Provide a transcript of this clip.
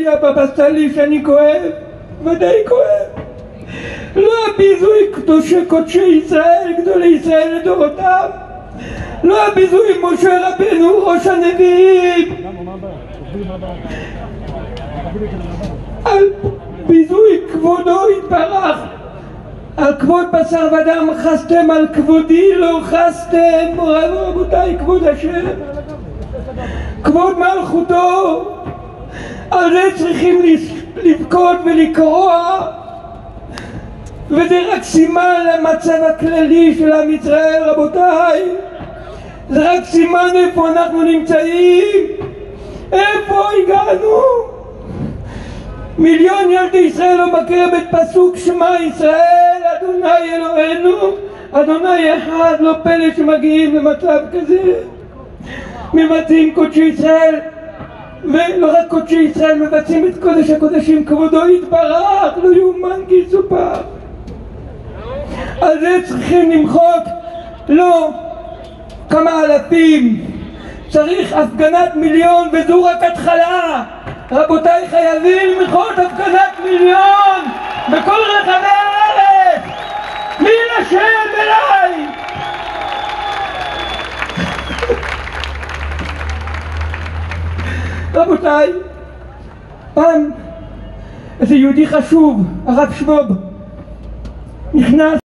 לי הבבא סאלי שאני כואב, ודאי כואב. לא הביזוי קודשי ישראל, גדולי ישראל לדורותיו, לא הביזוי משה רבנו ראש הנביאים, על ביזוי כבודו יתברך. על כבוד בשר ודם חסתם, על כבודי לא חסתם. רבותיי, כבוד השם, כבוד מלכותו, על זה צריכים לבכות ולקרוע, וזה רק סימן למצב הכללי של עם ישראל. רבותיי, זה רק סימן איפה אנחנו נמצאים, איפה הגענו. מיליון ילדי ישראל לא מכיר את פסוק שמע ישראל אדוני אלוהינו אדוני אחד. לא פלא שמגיעים למצב כזה. מבצעים קודשי ישראל, ולא רק קודשי ישראל, מבצעים את קודש הקודשים, כבודו יתברך, לא יאומן כי יסופר. על זה צריכים למחות, לא כמה אלפים, צריך הפגנת מיליון, וזו רק התחלה. רבותיי, חייבים למחות הפגנת מיליון בכל רחבי הארץ. מי לשם אליי? רבותיי, פעם איזה יהודי חשוב, הרב שבוב, נכנס